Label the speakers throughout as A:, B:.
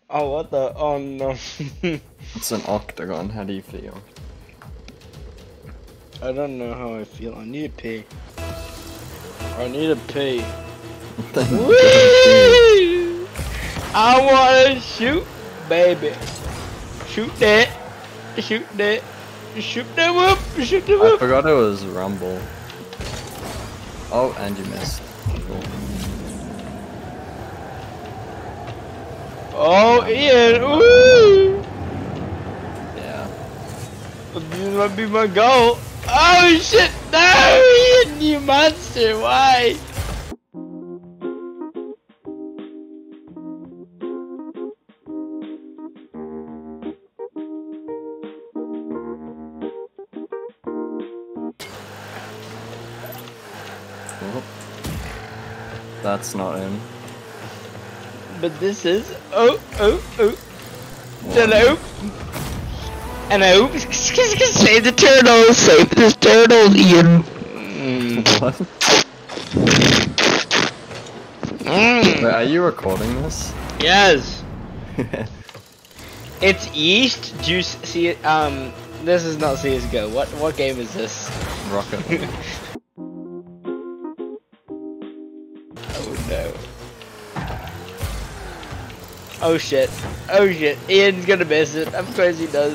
A: Oh, what the? Oh no.
B: It's an octagon. How do you feel?
A: I don't know how I feel. I need to pee. I need to pee. Whee! I wanna shoot, baby. Shoot that. Shoot that. Shoot that whoop. Shoot the
B: I
A: whoop.
B: forgot it was Rumble. Oh, and you missed. Cool.
A: Oh, Ian. Woo!
B: Yeah.
A: This might be my goal. Oh shit! No, Ian, you monster! Why?
B: Oh. That's not in.
A: But this is oh. Hello. And I hope save the turtle, save this turtle, Ian.
B: What? Wait, are you recording this?
A: Yes. It's East Juice. See, this is not CS:GO. What game is this?
B: Rocket.
A: Oh no. Oh shit. Oh shit. Ian's gonna miss it. Of course he does.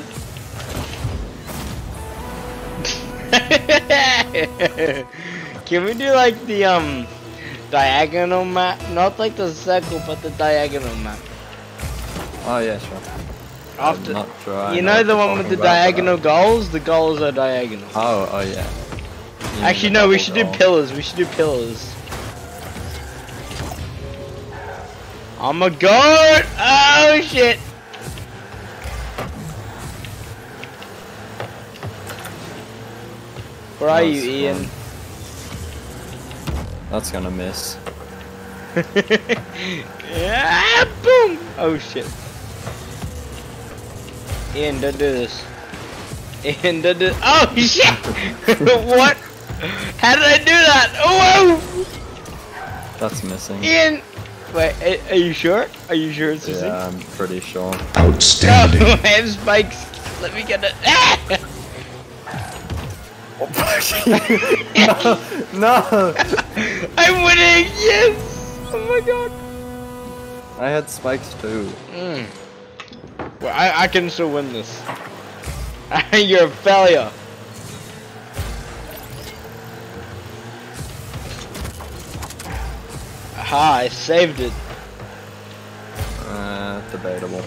A: Can we do like the diagonal map? Not like the circle, but the diagonal map.
B: Oh yeah, sure.
A: After,
B: I'm not sure.
A: you know the one with the diagonal goals? The goals are diagonal.
B: Oh yeah.
A: Actually no, we should do pillars. We should do pillars. Oh my god! Oh shit! Where are you, Ian?
B: That's gonna miss.
A: Ah, boom! Oh shit. Ian, don't do this. Ian, don't do. Oh shit! What? How did I do that? Oh, whoa!
B: That's missing.
A: Ian! Wait, are you sure? Are you sure it's missing?
B: Yeah, I'm pretty sure.
C: Outstanding.
A: No, I have spikes. Let me get it. Ah!
B: No!
A: I'm winning! Yes! Oh my god.
B: I had spikes too.
A: Well, I can still win this. You're a failure. Aha, I saved it.
B: Debatable.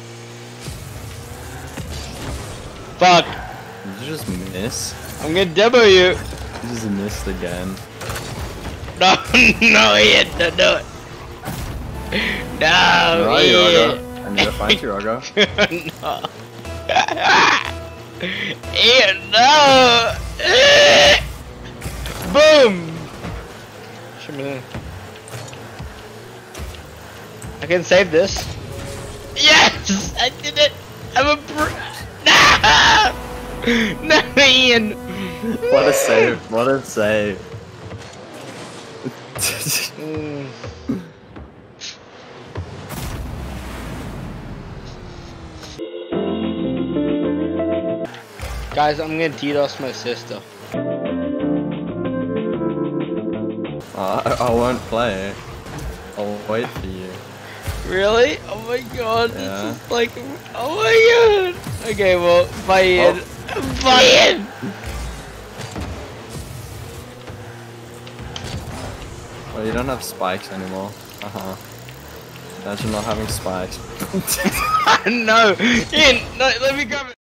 A: Fuck.
B: Did you just miss?
A: I'm gonna demo you.
B: You just missed again.
A: No, no, Ian, don't do it. No,
B: Where are you,
A: Ian.
B: Ruggo? I need to find you, Ruggo.
A: No. Ian, no. Boom. I can save this. Yes, I did it. I'm a no. No, Ian.
B: What a save. What a save. Guys, I'm gonna DDoS my sister. I won't play. I'll wait for you.
A: Really? Oh my god,
B: Yeah.
A: this is like, oh my god. Okay, well, bye Ian.
B: Oh.
A: Bye Ian!
B: Well, you don't have spikes anymore. Imagine not having spikes.
A: No! Ian, no, let me grab it.